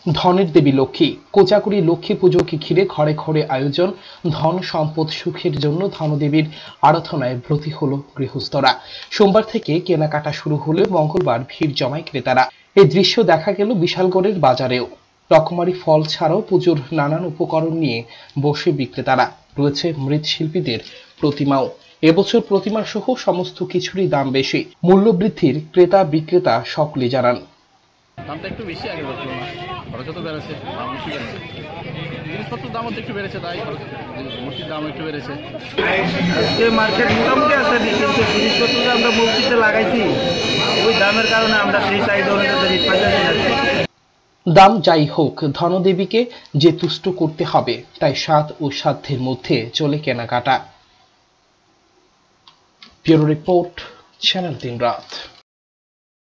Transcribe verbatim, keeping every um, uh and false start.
ধনের দেবী লক্ষ্মী। কোজাগরী লক্ষ্মী পুজোকে ঘিরে ঘরে ঘরে আয়োজন। ধন সম্পদ সুখের জন্য ধনদেবীর আরাধনায় ব্রতী হল গৃহস্থরা। সোমবার থেকে কেনাকাটা শুরু হলে মঙ্গলবার ভিড় জমায় ক্রেতারা। এই দৃশ্য দেখা গেল বিশালগড়ের বাজারেও। রকমারি ফল ছাড়াও পুজোর নানান উপকরণ নিয়ে বসে বিক্রেতারা। রয়েছে মৃৎশিল্পীদের প্রতিমাও। এবছর প্রতিমা সহ সমস্ত কিছুরই দাম বেশি। মূল্য বৃদ্ধির ক্রেতা বিক্রেতা সকলে জানান। দামটা একটু বেশি আগের বছর খরচও তো বেড়েছে, দাম বেশি বেড়েছে, জিনিসপত্রের দামও তো একটু বেড়েছে, তাই মূর্তির দাম একটু বেড়েছে। আজকে মার্কেট মোটামুটি আছে, কিন্তু জিনিসপত্র যে আমরা মূর্তিতে লাগাইছি ওই দামের কারণে আমরা সেই চাহিদা অনুযায়ী রেট পাইতেছি না। দাম যাই হোক, ধনদেবীকে যে তুষ্ট করতে হবে, তাই সাত ও সাধ্যের মধ্যে চলে কেনাকাটা। ব্যুরো রিপোর্ট, চ্যানেল তিন রাত।